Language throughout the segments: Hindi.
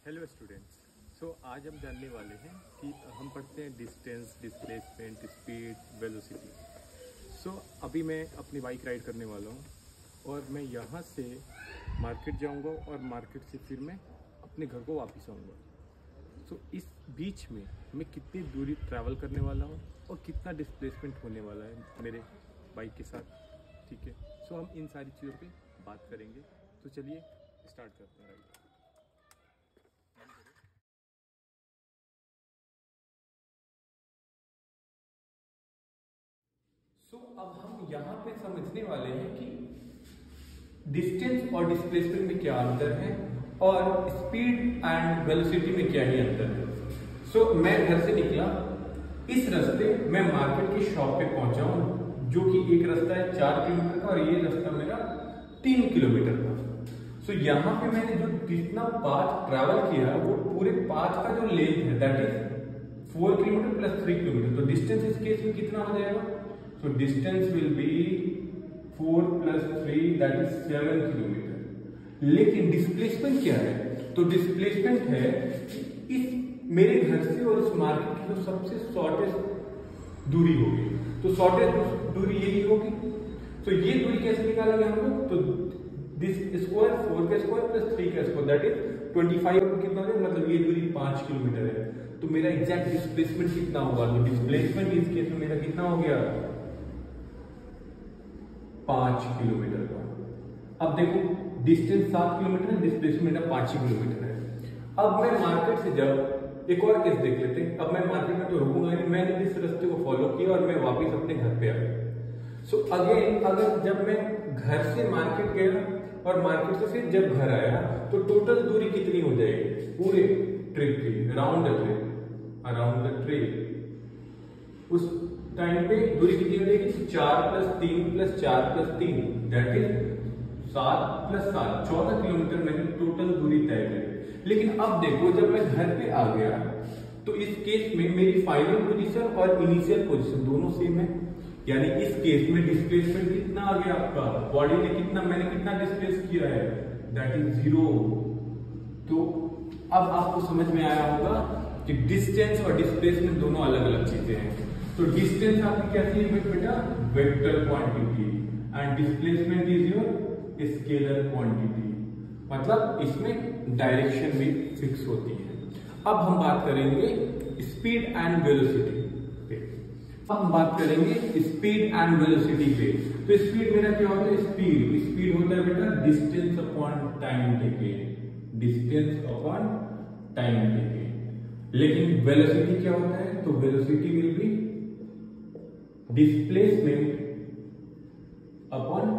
Hello students. आज हम जानने वाले हैं कि हम पढ़ते हैं डिस्टेंस, डिस्प्लेसमेंट, स्पीड, वेलोसिटी। अभी मैं अपनी बाइक राइड करने वाला हूँ और मैं यहाँ से मार्केट जाऊँगा और मार्केट से फिर मैं अपने घर को वापस आऊँगा। इस बीच में मैं कितनी दूरी ट्रैवल करने वाला हूँ और कितना डिस्प्लेसमेंट होने वाला है मेरे बाइक के साथ। ठीक है, हम इन सारी चीज़ों पे बात करेंगे। तो चलिए स्टार्ट करते हैं राइड। अब हम यहाँ पे समझने वाले हैं कि डिस्टेंस और डिस्प्लेसमेंट में क्या अंतर है और स्पीड एंड वेलोसिटी में क्या ही अंतर है। मैं घर से निकला, इस रास्ते मैं मार्केट की शॉप पे पहुंचा हूँ, जो कि एक रास्ता है 4 किलोमीटर का और ये रास्ता मेरा 3 किलोमीटर का। यहाँ पे मैंने जो जितना पाथ ट्रैवल किया वो पूरे पाथ का जो लेंथ है that is 4 kilometre plus 3 kilometre. तो डिस्टेंस इस केस में कितना हो जाएगा? So distance will be 4 plus 3 that is 7 kilometre. लेकिन डिस्प्लेसमेंट क्या है? तो डिस्प्लेसमेंट है इस मेरे घर से और इस मार्केट की जो सबसे शॉर्टेस्ट दूरी होगी। तो शॉर्टेस्ट दूरी यही होगी। तो ये दूरी कैसे निकालेंगे हम लोग? तो दिस स्क्वायर 4 का स्क्वायर प्लस 3 का स्क्वायर दैट इज 25 कितना है, मतलब ये दूरी 5 किलोमीटर है। तो मेरा एग्जैक्ट डिस्प्लेसमेंट कितना होगा? तो डिस्प्लेसमेंट इस केस में मेरा कितना हो गया? 5 किलोमीटर का। अब देखो डिस्टेंस 7 किलोमीटर है, डिस्प्लेसमेंट 5 किलोमीटर है। अब मैं मार्केट से जब एक और केस देख लेते हैं। अब मैं मार्केट में तो रुकूंगा नहीं, मैंने इस रास्ते को फॉलो किया और मैं वापस अपने घर पे आ गया। अगेन अगर जब मैं घर से मार्केट गया और मार्केट से फिर जब घर आया तो टोटल दूरी कितनी हो जाएगी पूरे ट्रिप की? अराउंड द ट्रिप उस टाइम पे दूरी कितनी हो जाएगी? 4 plus 3 plus 4 plus 3 that is 7 plus 7 14 kilometre मैंने टोटल दूरी तय करी। लेकिन अब देखो जब मैं घर पे आ गया तो इस केस में मेरी फाइनल पोजीशन और इनिशियल पोजीशन दोनों सेम है। यानी इस केस में डिस्प्लेसमेंट कितना आ गया आपका? बॉडी ने मैंने कितना डिस्प्लेस किया है? That is 0। तो अब आपको समझ में आया होगा कि डिस्टेंस और डिस्प्लेसमेंट दोनों अलग अलग चीजें हैं। तो डिस्टेंस आपकी कैसी है बेटा? Vector quantity and displacement is your scalar quantity, मतलब इसमें डायरेक्शन भी फिक्स होती है। अब हम बात करेंगे स्पीड एंड वेलोसिटी पे। अब हम बात करेंगे स्पीड एंड वेलोसिटी पे। तो स्पीड मेरा क्या होता है? स्पीड होता है बेटा distance upon time taken, distance upon time taken. लेकिन वेलोसिटी क्या होता है? तो velocity will be displacement upon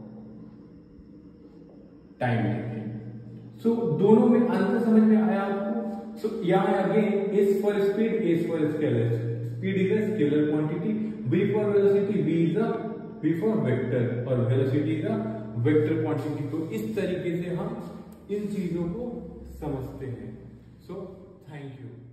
time taken. दोनों में अंतर समझ में आया आपको? यहाँ again S for speed, S for scalar. Speed is a scalar quantity, V for velocity, V for vector और velocity is a vector quantity. तो इस तरीके से हम इन चीजों को समझते हैं। Thank you.